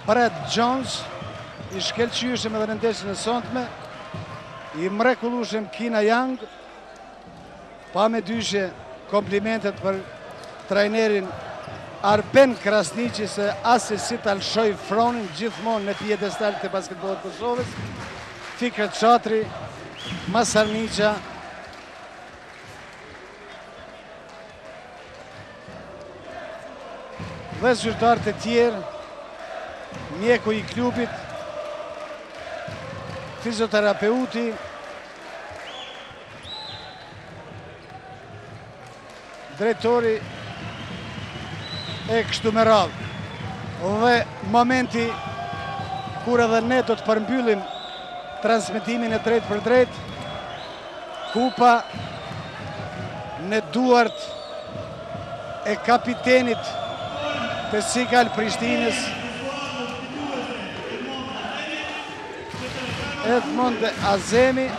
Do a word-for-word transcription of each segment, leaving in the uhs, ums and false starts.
Brad Jones, i shkelqyshëm edhe në ndeshjen e sotme, i mrekullueshëm Keena Young, pa me dyshje komplimentet për trajnerin Arben Krasniqi se asi si ta lshoi fronin gjithmonë në pjedestalit e basketbollit të Kosovës, Fikret Çatri, Masarniqa, dhe zyrtarët e tjerë, mjeku i klubit, fizioterapeuti, drejtori e kështu me radhë. Dhe momenti kur edhe ne do të përmbyllim transmitimin e drejt për drejt, kupa në duart e kapitenit të Sikal Prishtinës, Edmond Azemi,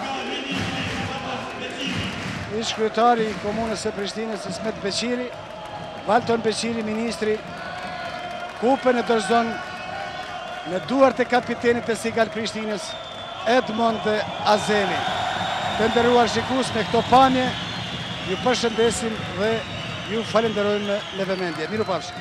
ish kryetari i komunës së Prishtinës Ismet Beqiri, Valton Beqiri, ministri, kupën e dorëzon në duart e kapitenit të Sikal Prishtinës, Edmond Azemi. Të nderuar shikues, me këto pamje ju përshëndesim dhe ju falenderojmë me vëmendje. Mirupafshim.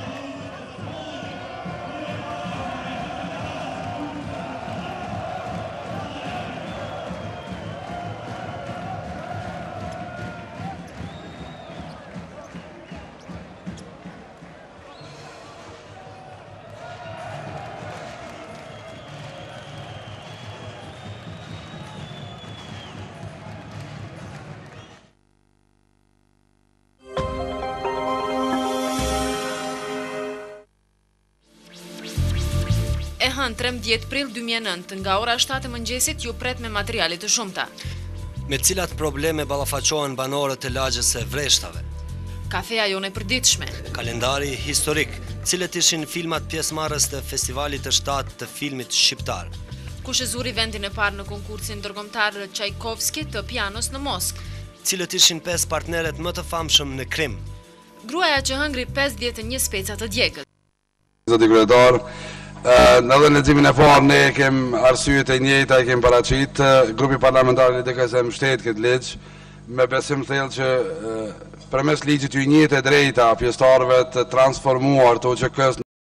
E hënë trembëdhjetë prill dy mijë e nëntë, nga ora shtatë e mëngjesit ju pret me materiale të shumta. Me cilat probleme ballafaqohen banorët e lagjes së Vreshtave? Kafeja jone e përditshme. Kalendari historik, cilët ishin filmat pjesëmarrës të festivalit të shtatë të filmit shqiptar. Kush e zuri vendin e parë në konkursin ndërkombëtar Çajkovski të pianos në Moskë? Cilët ishin pesë partnerët më të famshëm në Krim? Gruaja që hëngri pesëdhjetë e një speca të djegët. Zoti kryetar, në dhe leximin e parë ne kem arsyet e njëjta i kem paraqit, grupi parlamentar i D K S M shtet këtë ligj, me besim thellë që përmes ligjit ju njëjtë e drejta pjesëtarëve të transformuar të O Q K-s